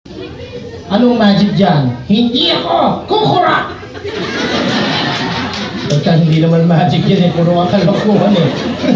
Anong magic dyan? Hindi ako! Kukura! Pagka hindi naman magic yan eh, puro ang kalokohan eh.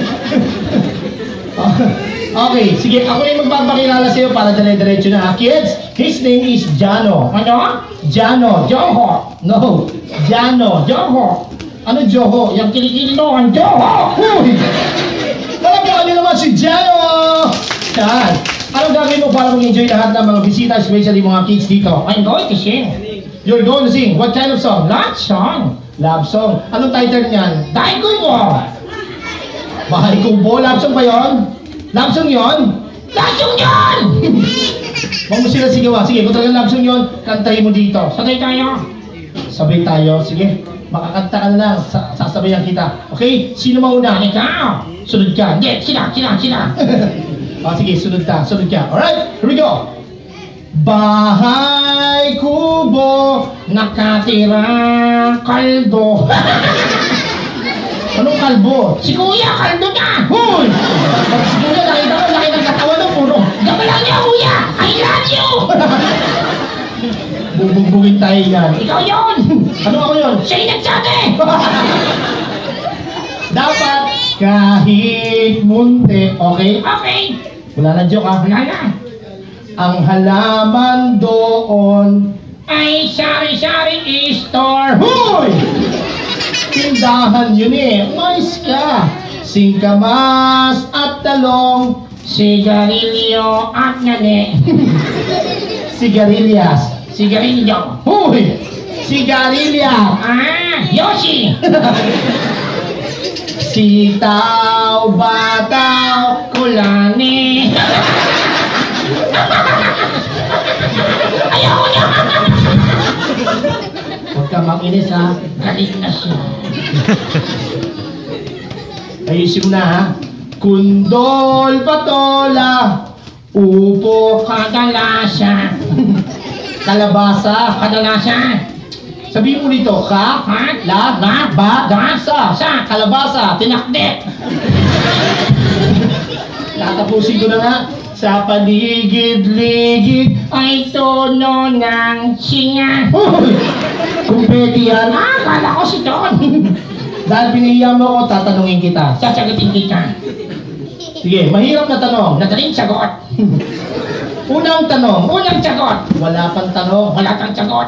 Okay, sige, ako yung magpapakilala sa'yo para dire-diretso na. Kids, his name is Jano. Ano? Jano, Joho. No, Jano, Joho. Ano Joho? Yung kilikili mo, ang Joho! Uy! Talagang ano naman si Jano! Yan. Ano gagawin mo para mag-enjoy lahat ng mga bisita, especially mga kids dito? I'm going to sing. You're going to sing? What kind of song? Love song. Love song. Anong title niyan? Dahil ko mo. Bahay Kubo. Love song ba yun? Love song yun? Love song yun! Huwag mo sila sigawa. Sige, kung talagang love song yun, kantahin mo dito. Sabay tayo. Sabay tayo. Sige, makakanta ka na lang. Sasabayan kita. Okay? Sino mauna? Ikaw. Sunod ka. Hindi, sila. Sige, sunod ka. Alright, here we go. Bahay kubo, nakatira kalbo. Anong kalbo? Si Kuya, kalbo na! Hoy! Si Kuya, nakita ko, laki ng katawan ng puro. Gabalang niya, Kuya! I love you! Bubugbugin tayo yan. Ikaw yun! Ano ako yun? Siya yung nagsabi! Dapat kahit munti, okay? Okay! Wala na joke, ha? Wala na. Ang halaman doon ay sari-sari store. Hoy! Tindahan yun eh. Mais ka. Singkamas at talong. Sigarilyo at ngani. Sigarilyas. Sigarilyo. Hoy! Sigarilya. Yoshi! Sitaw, bataw, kulani. Ayaw niya! Huwag ka makinis ha. Galit na siya. Ayusin mo na ha. Kundol, patola, upo, kadalasa. Kalabasa, kadalasa. Sabihin mo nito, ka, la, na, ba, gasa, sa, kalabasa, tinakdek. Tatapusin ko na nga. Sa paligid-ligid ay tono ng singa. Kumpeti yan. Kala ko si Don. Dahil pinahiya mo ako, tatanungin kita. Sasagutin kita. Sige, mahirap na tanong. Nadaling sagot. Unang tanong. Unang sagot. Wala pang tanong. Wala kang sagot.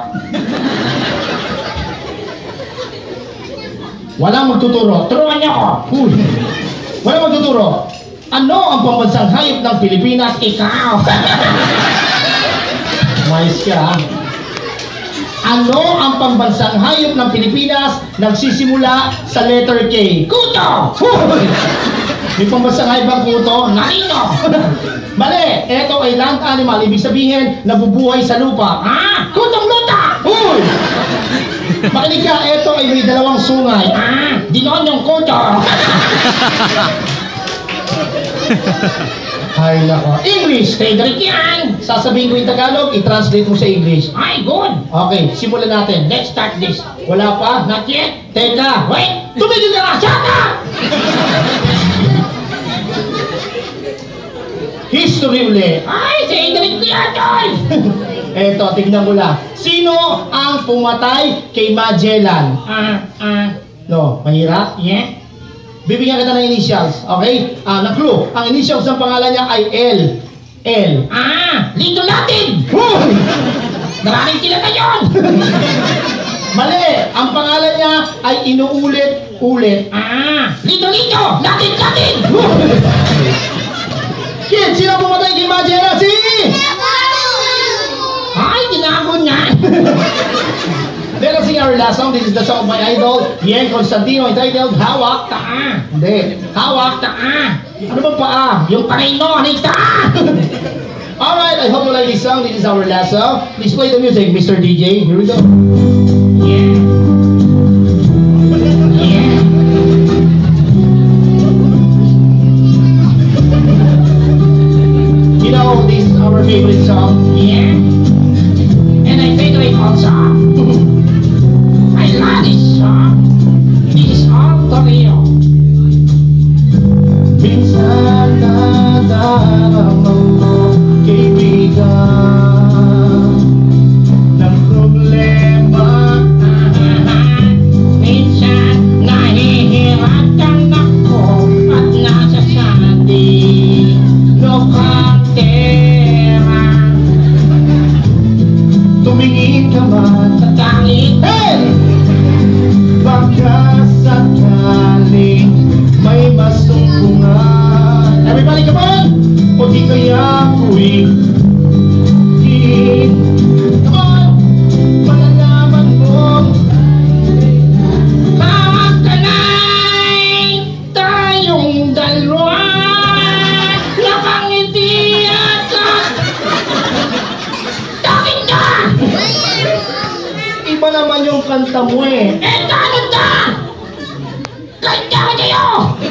Walang magtuturo. Turuan niyo ako. Walang magtuturo. Ano ang pambansang hayop ng Pilipinas? Ikaw! Mais ka, ha? Ano ang pambansang hayop ng Pilipinas nagsisimula sa letter K? Kuto! May pambansang hayop ang kuto? Narino! Mali! Ito ay land animal. Ibig sabihin, nabubuhay sa lupa. Kutong luta! Uy! Makinig ka, ito ay may dalawang sungay. Dinonyong kuto! Ay nako. English, Frederick yan. Sasabihin ko yung Tagalog, i-translate mo sa English. Ay, good. Okay, simulan natin. Let's start this. Wala pa? Not yet? Teka, wait! Tumigil ka nga! Shut up! History ulit. Ay, si Frederick yan, Toy! Eto, tignan mo lang. Sino ang pumatay kay Magellan? No, mahirap? Yeah. Bibigyan kita ng initials, okay? Na clue. Ang initials ng pangalan niya ay L. L. Lito Latin! Maraming kilala yun! Mali! Ang pangalan niya ay inuulit-ulit. Lito! Latin! Kid, sino pumatay kay Magellan? Ay, tinago niya! Let us sing our last song. This is the song of my idol, Yen Constantino, entitled Hawak Taa. Hindi. Hawak Taa. Ano bang paa? Yung Panginoon ay taa! Alright, I hope you like this song. This is our last song. Please play the music, Mr. DJ. Here we go. Yeah. Yeah. You know, this is our favorite song. Yeah. And I favorite also. I love this song. This is all for you. Minsan nadarama mo, kaibigan. ka man sa tanging, hey! Baka sakaling may masumpungan. Everybody, come on! O di kaya ako'y come on! Malalaman mong kakanay tayong dalawa. Nakangiti at takin na! Iba naman yung kanta mo eh. Kanta! Kanta kayo!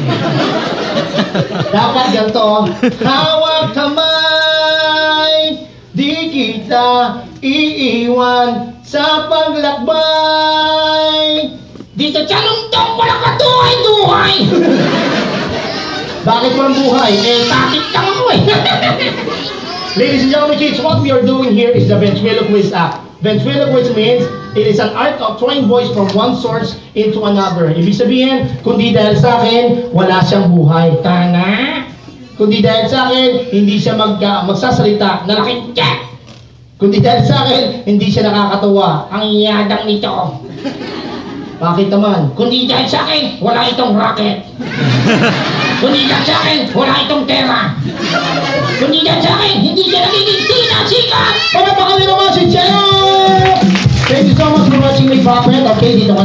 Dapat ganito, hawak kamay, di kita iiwan sa paglakbay. Dito tanong-tong walang katuhay-tuhay. Bakit walang buhay? Eh, takit lang ako eh. Ladies and gentlemen, kids, what we are doing here is the ventriloquist act. Ventriloquist means it is an art of throwing voice from one source into another. Ibig sabihin, kundi dahil sa akin, wala siyang buhay. Tana! Kundi dahil sa akin, hindi siya magsasalita na laking cat. Kundi dahil sa akin, hindi siya nakakatawa. Ang yadang nito. Bakit naman? Kundi dahil sa akin, wala itong rocket. Kundi dahil sa akin, wala itong pera. Kundi dahil sa akin, hindi siya nagiging sikat. Para pa kami naman si Cheno! Thank you so much for watching my puppet. Okay, dito ka